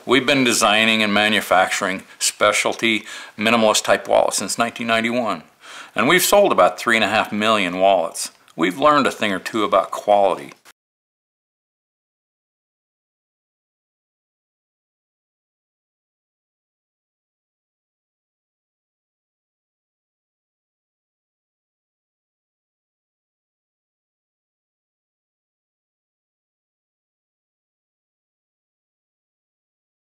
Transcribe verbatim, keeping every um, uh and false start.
We've been designing and manufacturing specialty minimalist type wallets since nineteen ninety-one, and we've sold about three and a half million wallets. We've learned a thing or two about quality.